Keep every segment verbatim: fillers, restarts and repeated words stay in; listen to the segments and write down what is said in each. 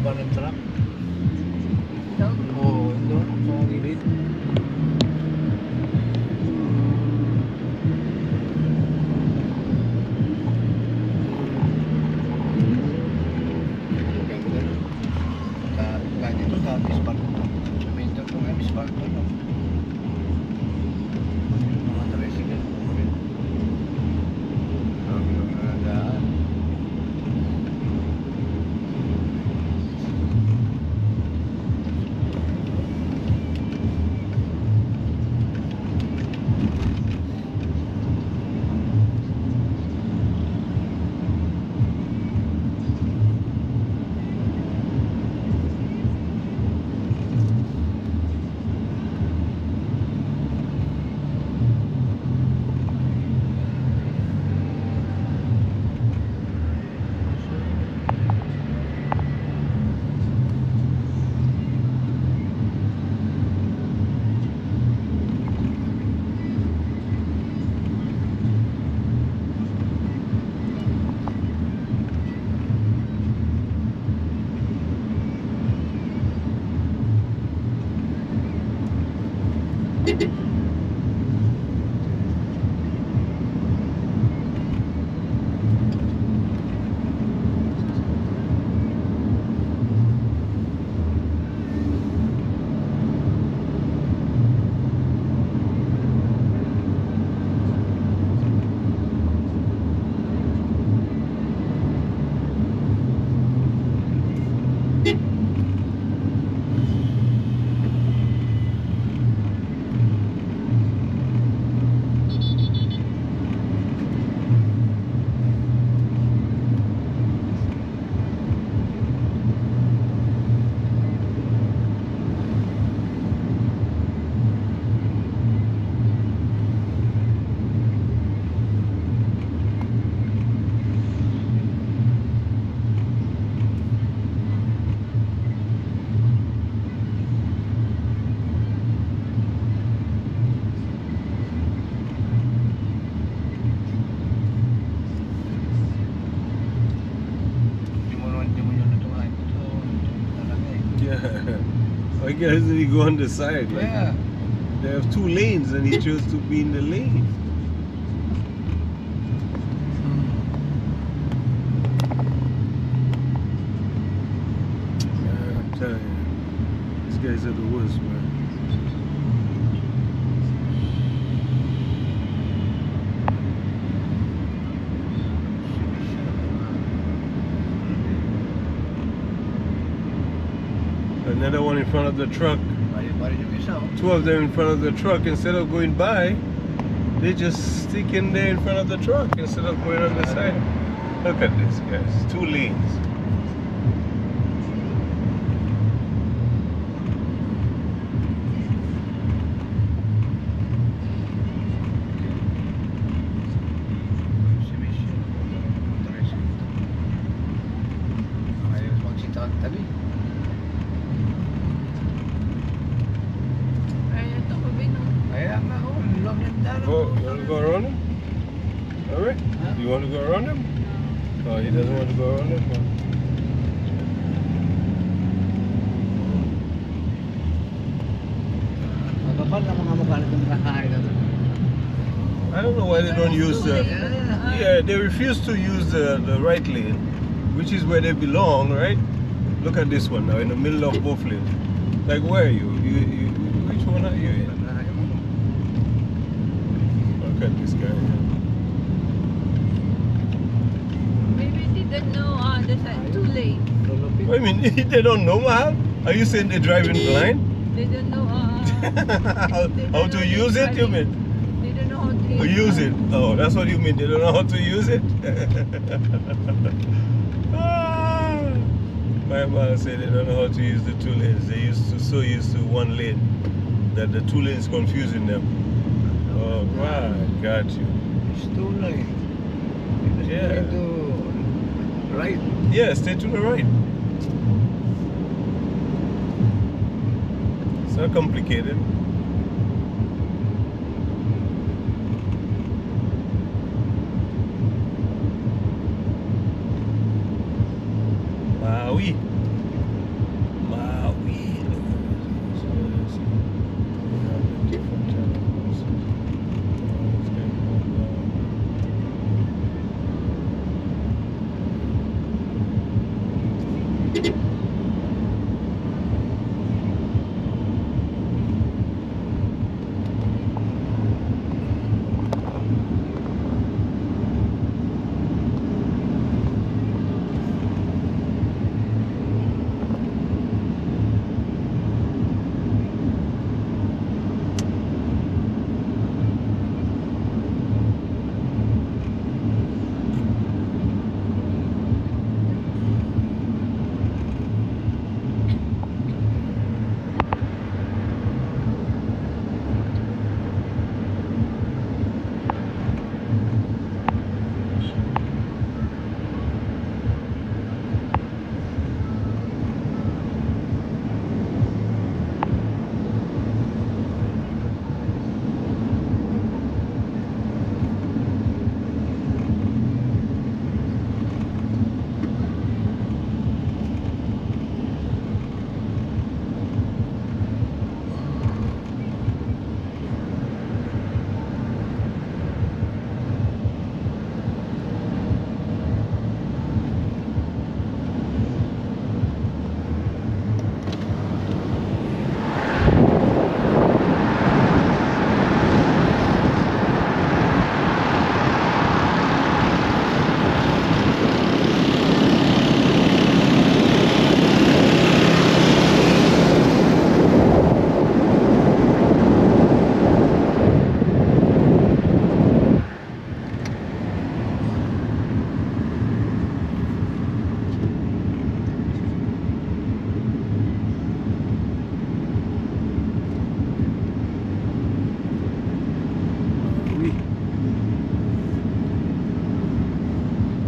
baba ng truck. Ito? Oo, doon sa gilid. Kahit ito sa Mispal. Semento ito nga Mispal ito. Mga tricycle. Ang mga daan. Why doesn't he go on the side? Like, Yeah. they have two lanes and he chose to be in the lane. Yeah, I'm telling you, these guys are the worst, man. Another one in front of the truck. Two of them in front of the truck. Instead of going by, they just stick in there in front of the truck instead of going on the side. Look at this, guys. Two lanes. Go, you want to go around him? Alright? Huh? You want to go around him? Oh, he doesn't want to go around him? I don't know why they don't use the... Yeah, they refuse to use the, the right lane, which is where they belong, right? Look at this one now, in the middle of both lanes. Like, where are you? you, you which one are you in? Look at this guy. Maybe they didn't know uh, there's uh, too late. I mean, they don't know, Mahal? Are you saying they're driving blind? They don't know uh, how, they don't how know to use it, you mean? They don't know how to To use it? Oh, that's what you mean? They don't know how to use it? Ah, my mom said they don't know how to use the two lanes. They used to so used to one lane that the two lanes confusing them. Oh, right, got you. It's two lanes. Yeah. To right. Yeah, stay to the right. It's not complicated. Ah oui.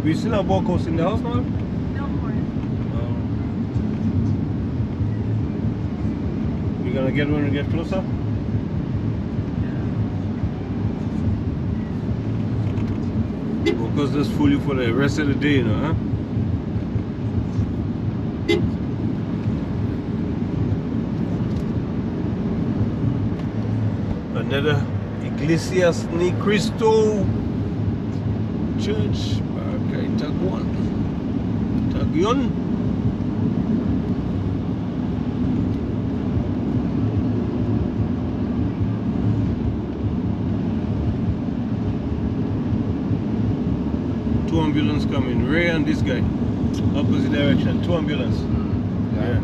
We still have workouts in the house now? No more. Oh. You gonna get when we get closer? Because that's fully for the rest of the day, you know, huh? Another Iglesias ni Cristo Church. Okay, Taguan. Taguan. Two ambulance coming. Ray and this guy. Opposite direction. Two ambulance. Hmm. Yeah.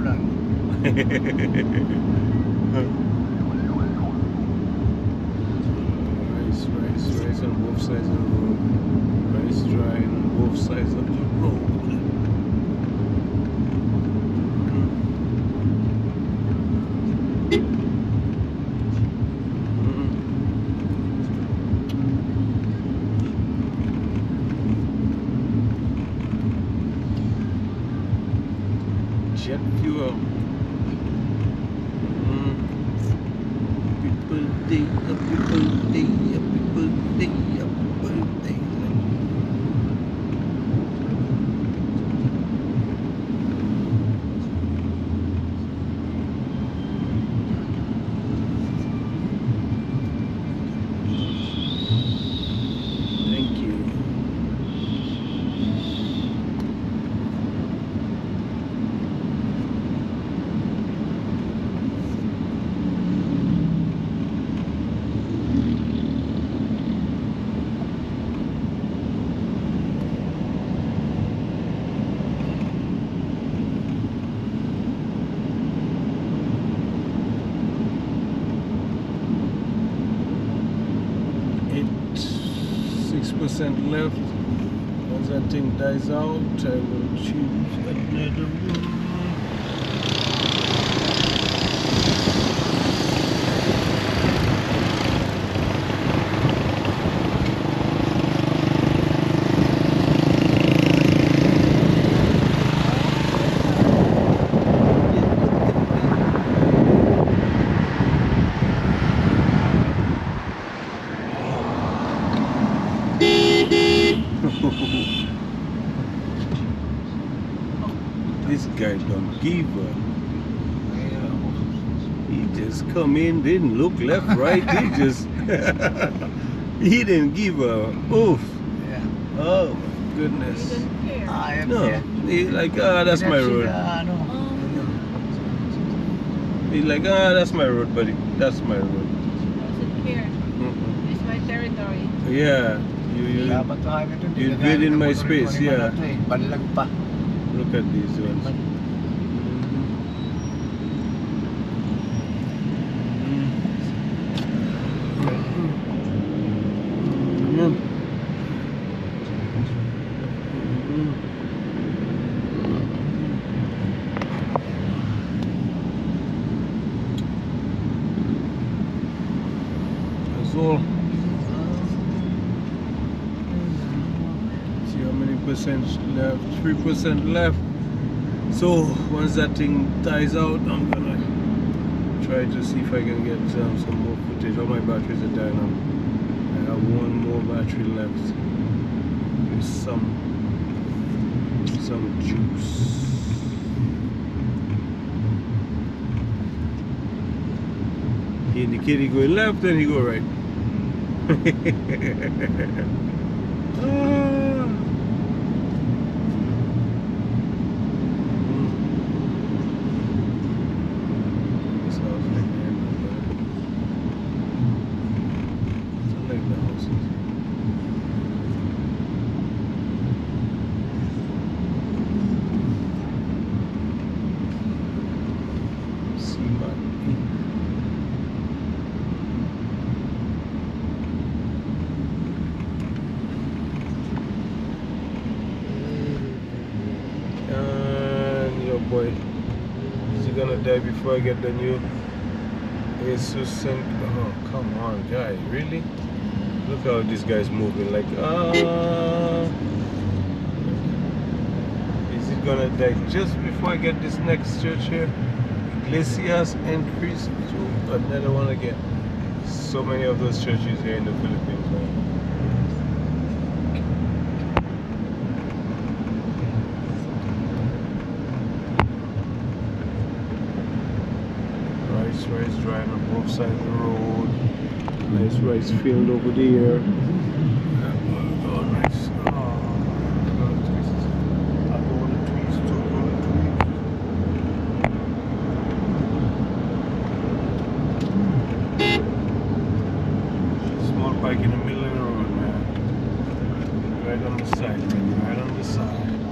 Rice, rice, rice on both sides of the road. Rice drying on both sides of the road. Jet fuel. Mm. Happy birthday, happy birthday, happy birthday, happy birthday. Thank you. six percent left. Once that thing dies out, I will choose another one. This guy don't give up. He just come in, didn't look left, right. He just he didn't give a oof. Yeah. Oh my goodness. He didn't care. I am No, here. he's like, ah, that's my road. Ano. He's like, ah, that's my road, buddy. That's my road. Doesn't care. Mm-mm. It's my territory. Yeah, you you Dapat tayo nito. you invade in my space, yeah. Banlag pa. Look at these ones. Mm. That's all. See how many percent left? Three percent left. So once that thing dies out, I'm gonna try to see if I can get um, some more footage. All my batteries are dying now. I have one more battery left with some some juice. He indicated he go left, then he go right. Ah. This house right there, I like the houses. See my and your boy, is he gonna die before I get the new Jesus? And oh, come on, guy, really? Look how this guy's moving, like, ah, gonna die just before I get this next church here. Iglesias and Cristo. Another one again. So many of those churches here in the Philippines, man. Rice, rice drying on both sides of the road. Nice rice field over there. Oh, nice. Oh, look at the trees. I go on the trees too. Go on the trees. Small bike in the middle of the road, man. Right on the side, man. Right on the side.